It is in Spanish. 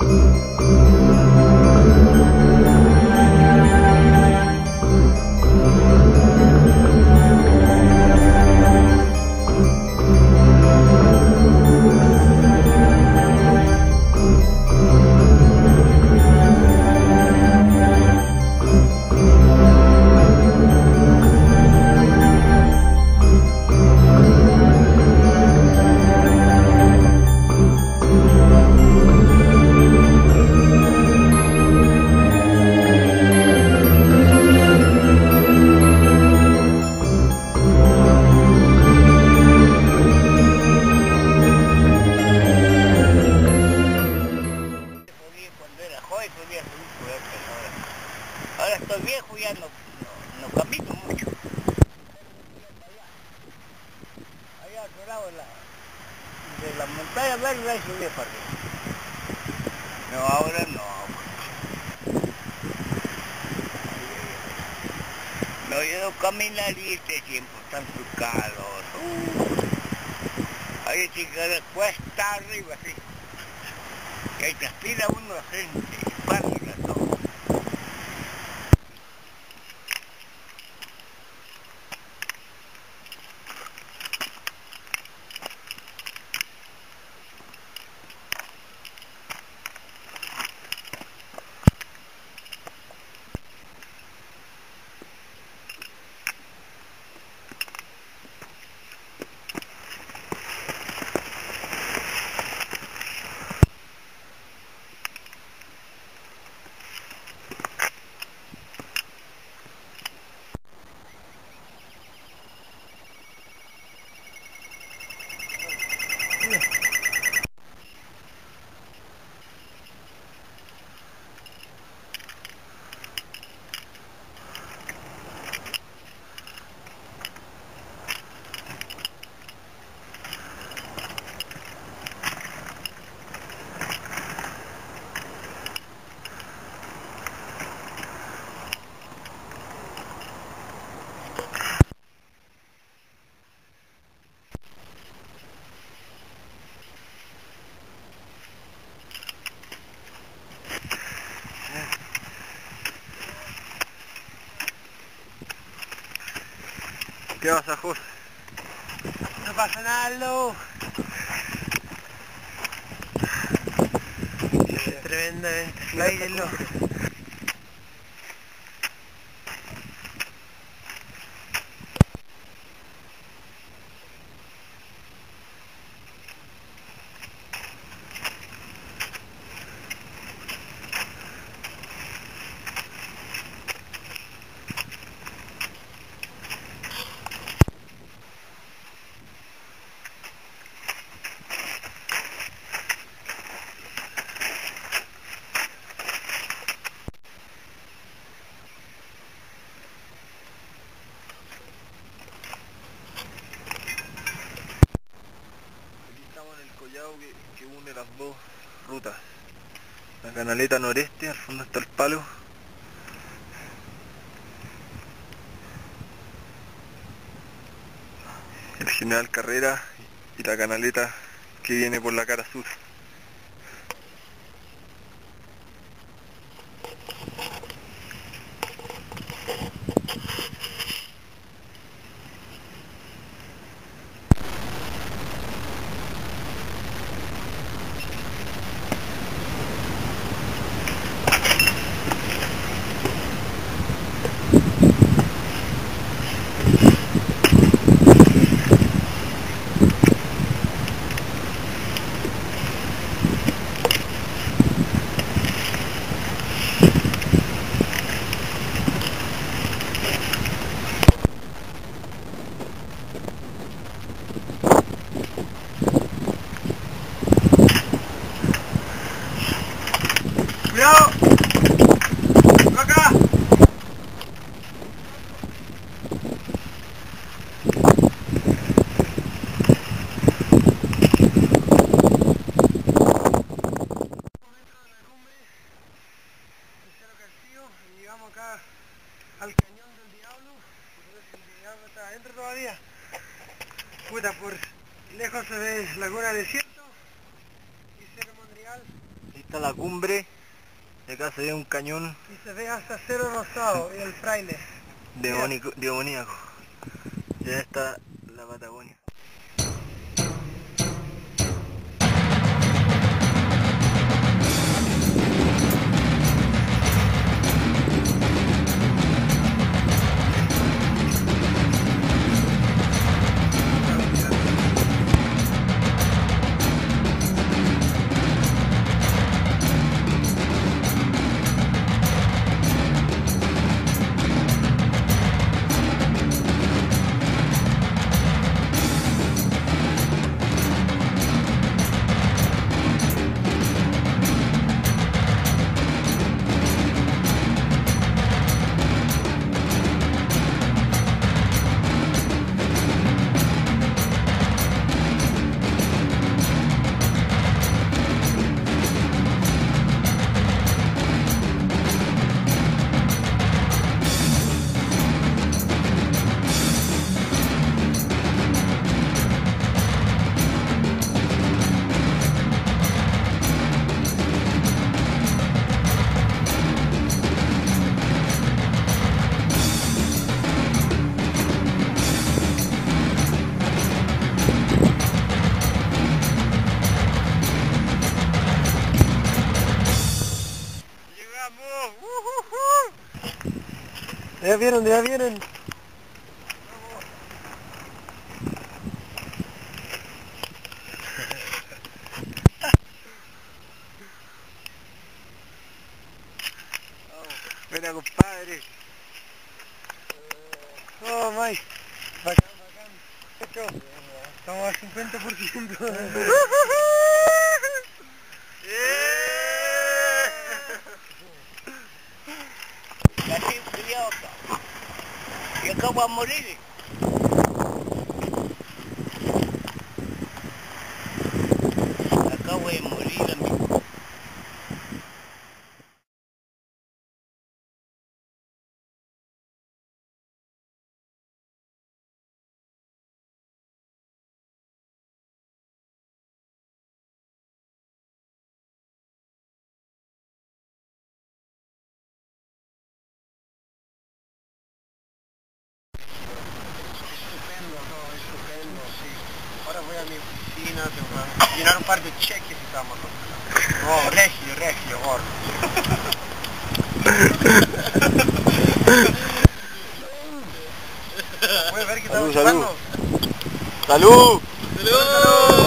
Ahora estoy viejo, ya no camino mucho. Allá a otro lado de la montaña verde ahí subí para arriba. No, ahora no. No, yo no caminaría este tiempo, tanto calor. Ahí sí que cuesta arriba, sí. Y ahí transpira uno la gente, pálida todo. ¿Qué pasa, José? No pasa nada, Lu. Tremendamente. Báilenlo. Estamos en el collado que une las dos rutas. La canaleta noreste, al fondo está el palo. El General Carrera y la canaleta que viene por la cara sur. ¡Cuidado! ¡Acá! Y llegamos acá al cañón del diablo. El diablo está adentro todavía. Puta, por lejos se ve Laguna Desierto y Cerro Mondrial. está la cumbre, de acá se ve un cañón Y se ve hasta Cerro Rosado y el Fraile. demoníaco. Ya está la Patagonia. Ya vienen, ya vienen. Mira, compadre. Oh, Mike. Bacán, bacán. Hecho. Estamos al 50%. La gente idiota. Y acá va a morir. Acá voy a morir, amigo. Estupendo, todo estupendo, sí. Ahora voy a mi oficina, tengo que llenar un par de cheques y estamos. No, regio, gordo. ¿Puedes ver que estamos Salud, jugando? ¡Salud! ¡Salud!